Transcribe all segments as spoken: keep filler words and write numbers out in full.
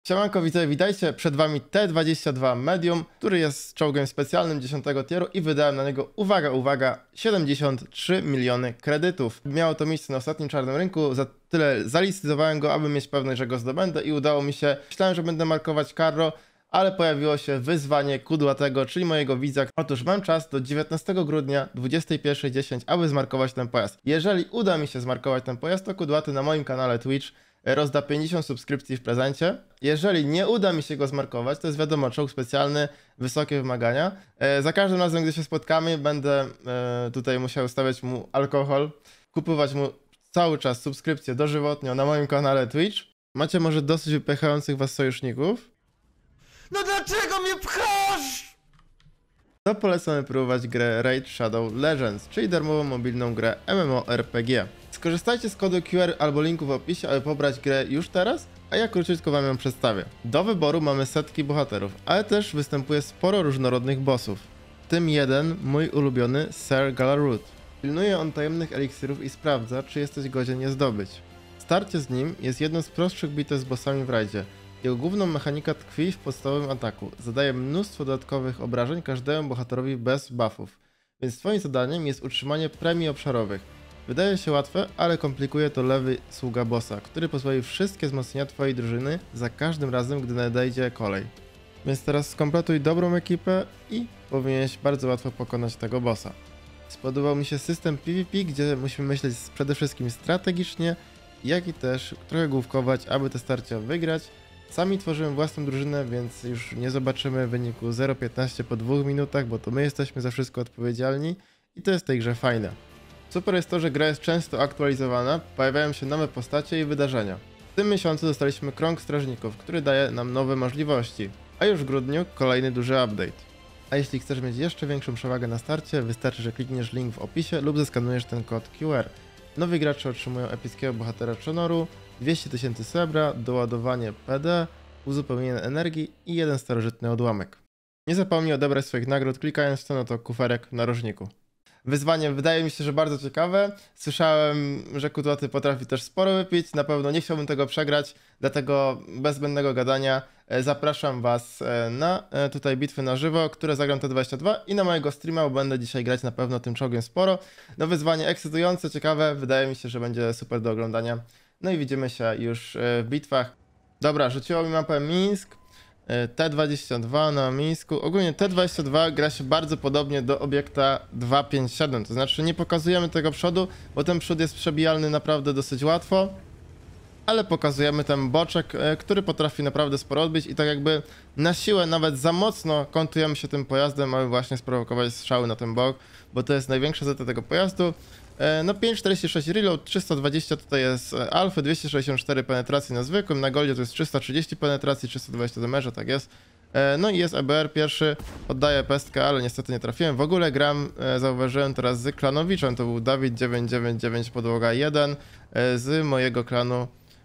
Siemanko widzowie, witajcie, przed wami T dwadzieścia dwa Medium, który jest czołgiem specjalnym dziesiątego tieru i wydałem na niego, uwaga, uwaga, siedemdziesiąt trzy miliony kredytów. Miało to miejsce na ostatnim czarnym rynku, za tyle zalicytowałem go, aby mieć pewność, że go zdobędę i udało mi się. Myślałem, że będę markować Carro, ale pojawiło się wyzwanie kudłatego, czyli mojego widza. Otóż mam czas do dziewiętnastego grudnia dwudziestej pierwszej dziesięć, aby zmarkować ten pojazd. Jeżeli uda mi się zmarkować ten pojazd, to kudłaty na moim kanale Twitch rozda pięćdziesiąt subskrypcji w prezencie. Jeżeli nie uda mi się go zmarkować, to jest wiadomo, czołg specjalny, wysokie wymagania. E, za każdym razem, gdy się spotkamy, będę e, tutaj musiał stawiać mu alkohol, kupować mu cały czas subskrypcję dożywotnio na moim kanale Twitch. Macie może dosyć wypychających was sojuszników? No dlaczego mnie pchasz? To polecamy próbować grę Raid Shadow Legends, czyli darmową mobilną grę MMORPG. Skorzystajcie z kodu Q R albo linku w opisie, aby pobrać grę już teraz, a ja króciutko wam ją przedstawię. Do wyboru mamy setki bohaterów, ale też występuje sporo różnorodnych bossów. W tym jeden, mój ulubiony Sir Galarut. Pilnuje on tajemnych eliksirów i sprawdza, czy jesteś godzien je zdobyć. Starcie z nim jest jedną z prostszych bitew z bossami w rajdzie. Jego główną mechanika tkwi w podstawowym ataku. Zadaje mnóstwo dodatkowych obrażeń każdemu bohaterowi bez buffów, więc twoim zadaniem jest utrzymanie premii obszarowych. Wydaje się łatwe, ale komplikuje to lewy sługa bossa, który pozwoli wszystkie wzmocnienia twojej drużyny za każdym razem, gdy nadejdzie kolej. Więc teraz skompletuj dobrą ekipę i powinieneś bardzo łatwo pokonać tego bossa. Spodobał mi się system PvP, gdzie musimy myśleć przede wszystkim strategicznie, jak i też trochę główkować, aby te starcia wygrać. Sami tworzymy własną drużynę, więc już nie zobaczymy wyniku zero piętnaście po dwóch minutach, bo to my jesteśmy za wszystko odpowiedzialni i to jest w tej grze fajne. Super jest to, że gra jest często aktualizowana, pojawiają się nowe postacie i wydarzenia. W tym miesiącu dostaliśmy krąg strażników, który daje nam nowe możliwości, a już w grudniu kolejny duży update. A jeśli chcesz mieć jeszcze większą przewagę na starcie, wystarczy, że klikniesz link w opisie lub zeskanujesz ten kod Q R. Nowi gracze otrzymują epickiego bohatera Chonoru, dwieście tysięcy srebra, doładowanie P D, uzupełnienie energii i jeden starożytny odłamek. Nie zapomnij odebrać swoich nagród, klikając w ten oto kuferek w narożniku. Wyzwanie wydaje mi się, że bardzo ciekawe. Słyszałem, że kudłaty potrafi też sporo wypić, na pewno nie chciałbym tego przegrać, dlatego bez zbędnego gadania zapraszam was na tutaj bitwy na żywo, które zagram T dwadzieścia dwa i na mojego streama, bo będę dzisiaj grać na pewno tym czołgiem sporo. No wyzwanie ekscytujące, ciekawe, wydaje mi się, że będzie super do oglądania. No i widzimy się już w bitwach. Dobra, rzuciło mi mapę Mińsk. T dwadzieścia dwa na Mińsku. Ogólnie T dwadzieścia dwa gra się bardzo podobnie do obiekta dwieście pięćdziesiąt siedem, to znaczy nie pokazujemy tego przodu, bo ten przód jest przebijalny naprawdę dosyć łatwo, ale pokazujemy ten boczek, który potrafi naprawdę sporo odbić i tak jakby na siłę, nawet za mocno kontujemy się tym pojazdem, aby właśnie sprowokować strzały na ten bok, bo to jest największa zaleta tego pojazdu. No pięćset czterdzieści sześć reload, trzysta dwadzieścia tutaj jest alfy, dwieście sześćdziesiąt cztery penetracji na zwykłym, na goldzie to jest trzysta trzydzieści penetracji, trzysta dwadzieścia damage'a, tak jest. No i jest E B R pierwszy, oddaję pestkę, ale niestety nie trafiłem. W ogóle gram, zauważyłem teraz z klanowiczem, to był Dawid dziewięćset dziewięćdziesiąt dziewięć podłoga jeden z mojego klanu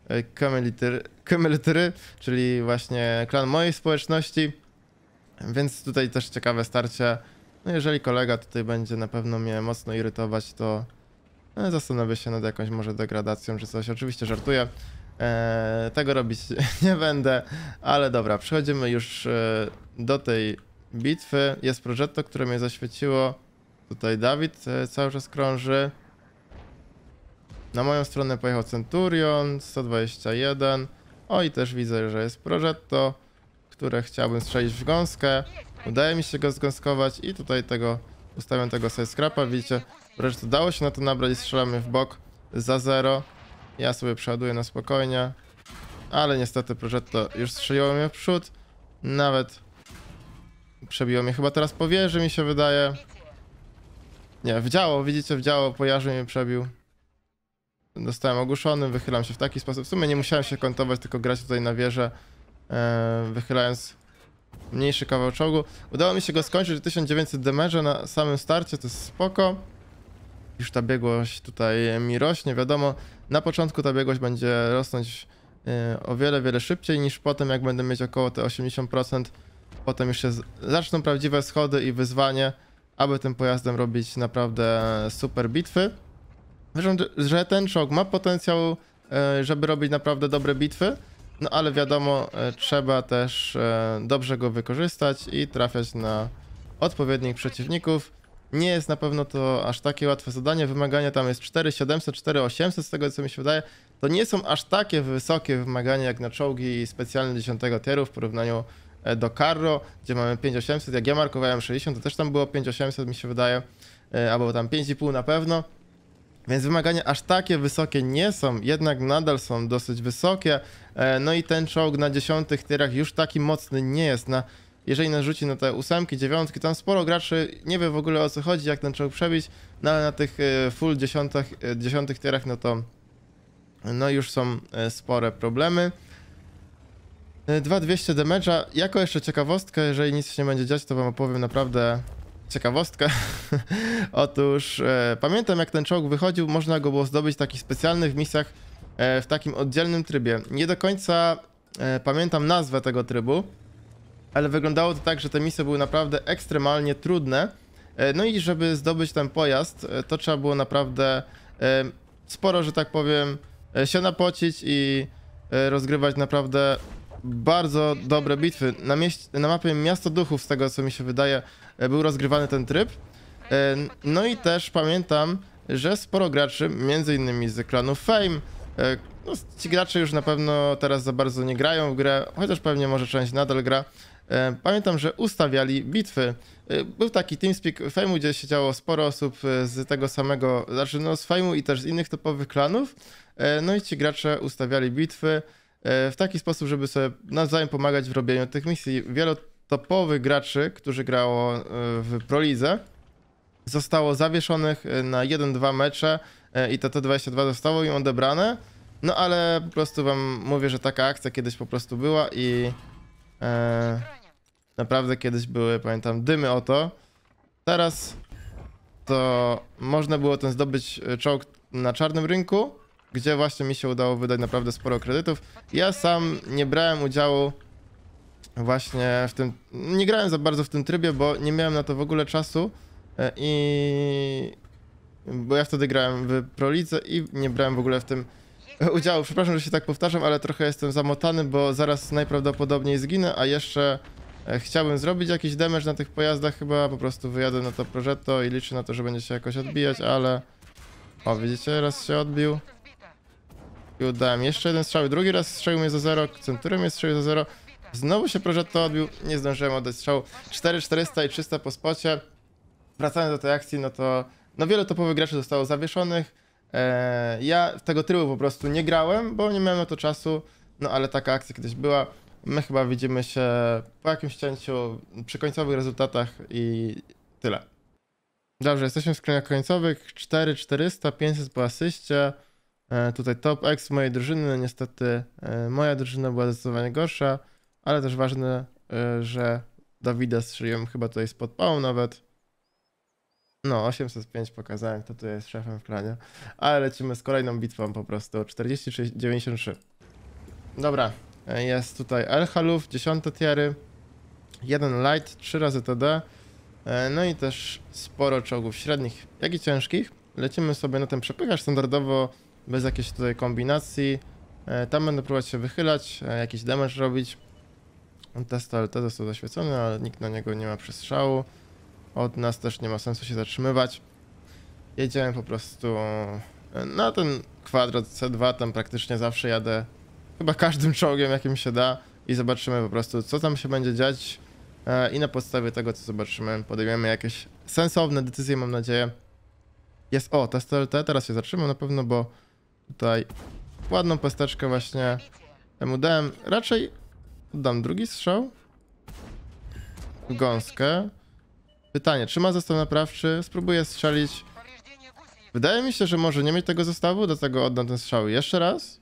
Kemeltyry, czyli właśnie klan mojej społeczności, więc tutaj też ciekawe starcie. No jeżeli kolega tutaj będzie na pewno mnie mocno irytować, to zastanowię się nad jakąś może degradacją czy coś. Oczywiście żartuję. Eee, tego robić nie będę, ale dobra, przechodzimy już e, do tej bitwy. Jest Progetto, które mnie zaświeciło. Tutaj Dawid e, cały czas krąży. Na moją stronę pojechał Centurion, sto dwadzieścia jeden. O i też widzę, że jest Progetto, które chciałbym strzelić w gąskę. Udaje mi się go zgąskować i tutaj tego ustawiam tego sobie scrapa, widzicie. Wreszcie dało się na to nabrać i strzelamy w bok za zero. Ja sobie przeładuję na spokojnie. Ale niestety Progetto już strzeliło mnie w przód. Nawet przebiło mnie chyba teraz po wieży, mi się wydaje. Nie, w działo, widzicie, w działo po jarze mnie przebił. Dostałem ogłuszony, wychylam się w taki sposób. W sumie nie musiałem się kontować, tylko grać tutaj na wieżę, yy, wychylając mniejszy kawał czołgu. Udało mi się go skończyć tysiąc dziewięćset damage'a na samym starcie, to jest spoko. Już ta biegłość tutaj mi rośnie, wiadomo, na początku ta biegłość będzie rosnąć yy, o wiele, wiele szybciej niż potem, jak będę mieć około te osiemdziesiąt procent. Potem już się z... zaczną prawdziwe schody i wyzwanie, aby tym pojazdem robić naprawdę super bitwy. Wierzę, że ten czołg ma potencjał, yy, żeby robić naprawdę dobre bitwy. No ale wiadomo, e, trzeba też e, dobrze go wykorzystać i trafiać na odpowiednich przeciwników. Nie jest na pewno to aż takie łatwe zadanie. Wymagania tam jest cztery tysiące siedemset, cztery tysiące osiemset, z tego co mi się wydaje. To nie są aż takie wysokie wymagania jak na czołgi specjalne dziesiątego tieru w porównaniu e, do Carro, gdzie mamy pięć tysięcy osiemset. Jak ja markowałem sześćdziesiąt, to też tam było pięć tysięcy osiemset mi się wydaje, e, albo tam pięć i pół na pewno. Więc wymagania aż takie wysokie nie są, jednak nadal są dosyć wysokie. E, no i ten czołg na dziesiątych tierach już taki mocny nie jest. Na, jeżeli narzuci na te ósemki, dziewiątki, tam sporo graczy nie wie w ogóle o co chodzi, jak ten czołg przebić, no ale na tych e, full dziesiątych, e, dziesiątych tierach, no to no już są e, spore problemy. E, dwa tysiące dwieście damage'a. Jako jeszcze ciekawostkę, jeżeli nic się nie będzie dziać, to wam opowiem naprawdę ciekawostkę. Otóż e, pamiętam, jak ten czołg wychodził, można go było zdobyć w takich specjalnych misjach e, w takim oddzielnym trybie. Nie do końca e, pamiętam nazwę tego trybu, ale wyglądało to tak, że te misje były naprawdę ekstremalnie trudne. E, no i żeby zdobyć ten pojazd, e, to trzeba było naprawdę e, sporo, że tak powiem, e, się napocić i e, rozgrywać naprawdę bardzo dobre bitwy. Na, mieś- na mapie Miasto Duchów, z tego co mi się wydaje, był rozgrywany ten tryb. No i też pamiętam, że sporo graczy, między innymi z klanu Fame, no ci gracze już na pewno teraz za bardzo nie grają w grę, chociaż pewnie może część nadal gra. Pamiętam, że ustawiali bitwy. Był taki TeamSpeak Fame'u, gdzie siedziało sporo osób z tego samego, znaczy no z Fame'u i też z innych topowych klanów. No i ci gracze ustawiali bitwy w taki sposób, żeby sobie nawzajem pomagać w robieniu tych misji. Wielu topowych graczy, którzy grało w ProLidze, zostało zawieszonych na jeden dwa mecze i to T dwadzieścia dwa zostało im odebrane. No ale po prostu wam mówię, że taka akcja kiedyś po prostu była i e, naprawdę kiedyś były, pamiętam, dymy o to. Teraz to można było ten zdobyć czołg na czarnym rynku, gdzie właśnie mi się udało wydać naprawdę sporo kredytów. Ja sam nie brałem udziału właśnie w tym, nie grałem za bardzo w tym trybie, bo nie miałem na to w ogóle czasu i bo ja wtedy grałem w ProLidze i nie brałem w ogóle w tym udziału. Przepraszam, że się tak powtarzam, ale trochę jestem zamotany, bo zaraz najprawdopodobniej zginę, a jeszcze chciałbym zrobić jakiś damage na tych pojazdach, chyba po prostu wyjadę na to Progetto i liczę na to, że będzie się jakoś odbijać, ale o, widzicie, raz się odbił i udałem jeszcze jeden strzał, drugi raz strzelił mnie za zero, Centurion mnie strzelił za zero. Znowu się Progetto odbił, nie zdążyłem oddać strzału. cztery czterysta i trzysta po spocie. Wracając do tej akcji, no to no wielu topowych graczy zostało zawieszonych. Eee, ja tego trybu po prostu nie grałem, bo nie miałem na to czasu, no ale taka akcja kiedyś była. My chyba widzimy się po jakimś cięciu przy końcowych rezultatach i tyle. Dobrze, jesteśmy w skroniach końcowych. cztery czterysta, pięćset po asyście. Eee, tutaj top X mojej drużyny, no niestety e, moja drużyna była zdecydowanie gorsza. Ale też ważne, że Dawida strzeliłem chyba tutaj z podpałą nawet. No, osiemset pięć pokazałem, kto tu jest szefem w klanie. Ale lecimy z kolejną bitwą po prostu. czterdzieści sześć dziewięćdziesiąt trzy. Dobra, jest tutaj Elhaluf, dziesiąte tiery. Jeden light, trzy razy T D. No i też sporo czołgów średnich, jak i ciężkich. Lecimy sobie na ten przepychacz standardowo, bez jakiejś tutaj kombinacji. Tam będę próbować się wychylać, jakiś damage robić. Test L T został zaświecony, ale nikt na niego nie ma przestrzału. Od nas też nie ma sensu się zatrzymywać. Jedziemy po prostu na ten kwadrat C dwa, tam praktycznie zawsze jadę chyba każdym czołgiem, jakim się da i zobaczymy po prostu, co tam się będzie dziać i na podstawie tego, co zobaczymy, podejmiemy jakieś sensowne decyzje, mam nadzieję. Jest, o, test L T, teraz się zatrzymam na pewno, bo tutaj ładną pesteczkę właśnie temu dałem. Raczej dam drugi strzał w gąskę. Pytanie, czy ma zestaw naprawczy? Spróbuję strzelić. Wydaje mi się, że może nie mieć tego zestawu, dlatego oddam ten strzał jeszcze raz.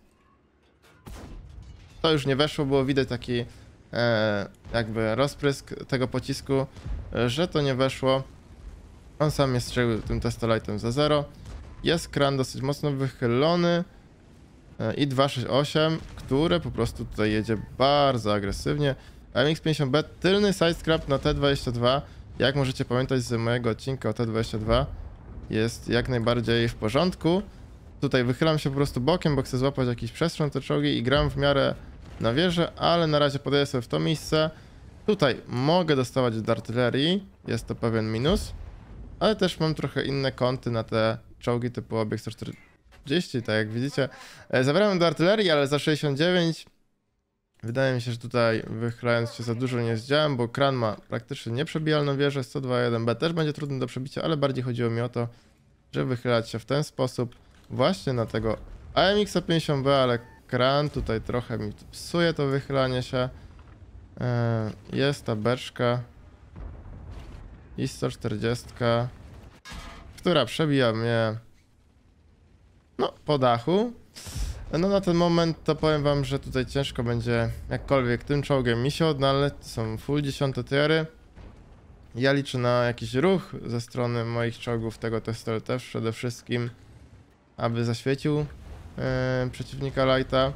To już nie weszło, było widać taki e, jakby rozprysk tego pocisku, e, że to nie weszło. On sam jest strzelił tym testolightem za zero. Jest kran dosyć mocno wychylony. E, I dwa sześć osiem, które po prostu tutaj jedzie bardzo agresywnie. M X pięćdziesiąt B, tylny sidescrap na T dwadzieścia dwa. Jak możecie pamiętać z mojego odcinka o T dwadzieścia dwa, jest jak najbardziej w porządku. Tutaj wychylam się po prostu bokiem, bo chcę złapać jakiś przestrzał te czołgi i gram w miarę na wieżę, ale na razie podaję sobie w to miejsce. Tutaj mogę dostawać od artylerii, jest to pewien minus, ale też mam trochę inne kąty na te czołgi typu obiekt sto czterdzieści, tak jak widzicie. E, Zabierałem do artylerii, ale za sześćdziesiąt dziewięć. Wydaje mi się, że tutaj wychylając się za dużo nie zdziałem, bo kran ma praktycznie nieprzebijalną wieżę, sto dwa jeden B też będzie trudny do przebicia, ale bardziej chodziło mi o to, żeby wychylać się w ten sposób właśnie na tego A M X pięćdziesiąt B, ale kran tutaj trochę mi psuje to wychylanie się. Yy, jest ta beczka i sto czterdzieści, która przebija mnie no po dachu. No na ten moment to powiem wam, że tutaj ciężko będzie jakkolwiek tym czołgiem mi się odnaleźć. To są full dziesiąte tiery. Ja liczę na jakiś ruch ze strony moich czołgów, tego testu też przede wszystkim, aby zaświecił yy, przeciwnika lighta.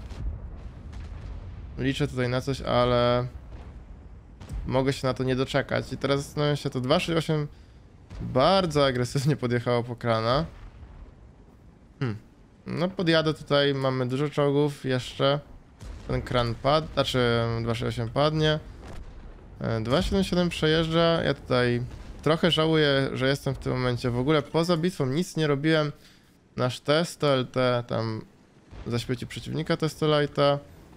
Liczę tutaj na coś, ale mogę się na to nie doczekać. I teraz zastanawiam się, to dwa sześć osiem bardzo agresywnie podjechało po krana. Hmm. No podjadę tutaj, mamy dużo czołgów jeszcze. Ten kran padł, znaczy dwa sześć osiem padnie. dwa siedem siedem przejeżdża. Ja tutaj trochę żałuję, że jestem w tym momencie. W ogóle poza bitwą nic nie robiłem. Nasz testo L T tam zaświecił przeciwnika testo lighta.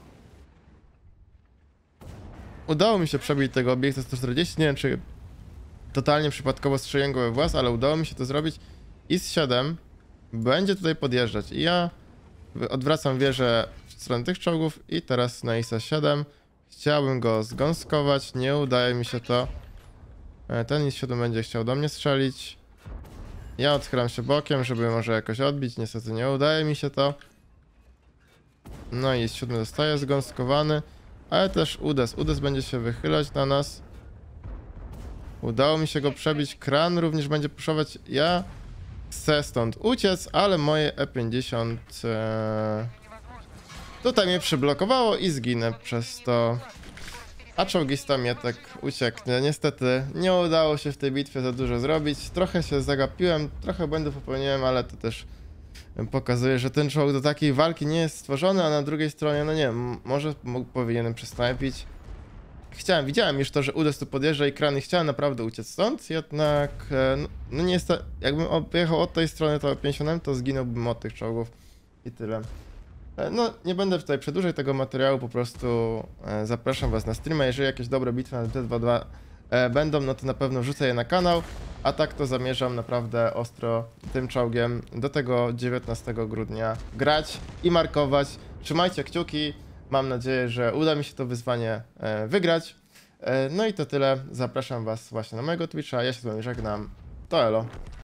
Udało mi się przebić tego obiektu sto czterdzieści. Nie wiem, czy totalnie przypadkowo strzeliłem go we włas, ale udało mi się to zrobić. I S siedem będzie tutaj podjeżdżać. I ja odwracam wieżę w stronę tych czołgów i teraz na I S siedem chciałbym go zgąskować, nie udaje mi się to. Ten I S siedem będzie chciał do mnie strzelić. Ja odchylam się bokiem, żeby może jakoś odbić, niestety nie udaje mi się to. No i I S siedem zostaje zgąskowany, ale też U D E S. U D E S będzie się wychylać na nas. Udało mi się go przebić, kran również będzie puszować. Ja chcę stąd uciec, ale moje E pięćdziesiąt e... tutaj mnie przyblokowało i zginę przez to. A czołgista Mietek ucieknie. Niestety nie udało się w tej bitwie za dużo zrobić. Trochę się zagapiłem, trochę błędów popełniłem, ale to też pokazuje, że ten czołg do takiej walki nie jest stworzony, a na drugiej stronie, no nie wiem, może mógł, powinienem przesnajpić. Chciałem, widziałem już to, że U D E S tu podjeżdża i kran i chciałem naprawdę uciec stąd, jednak no, no niestety, jakbym pojechał od tej strony to pięćdziesiąt, to zginąłbym od tych czołgów i tyle. No, nie będę tutaj przedłużać tego materiału, po prostu e, zapraszam was na streama. Jeżeli jakieś dobre bitwy na T dwa dwa e, będą, no to na pewno wrzucę je na kanał, a tak to zamierzam naprawdę ostro tym czołgiem do tego dziewiętnastego grudnia grać i markować. Trzymajcie kciuki, mam nadzieję, że uda mi się to wyzwanie e, wygrać. E, no i to tyle, zapraszam was właśnie na mojego Twitcha, ja się z wami żegnam, to elo.